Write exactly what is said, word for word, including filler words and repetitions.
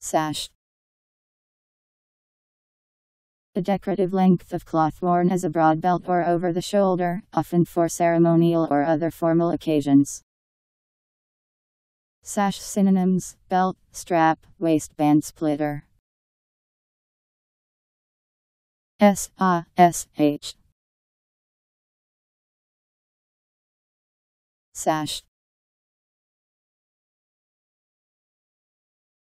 Sash. A decorative length of cloth worn as a broad belt or over the shoulder, often for ceremonial or other formal occasions. Sash synonyms: belt, strap, waistband splitter. S A S H. Sash.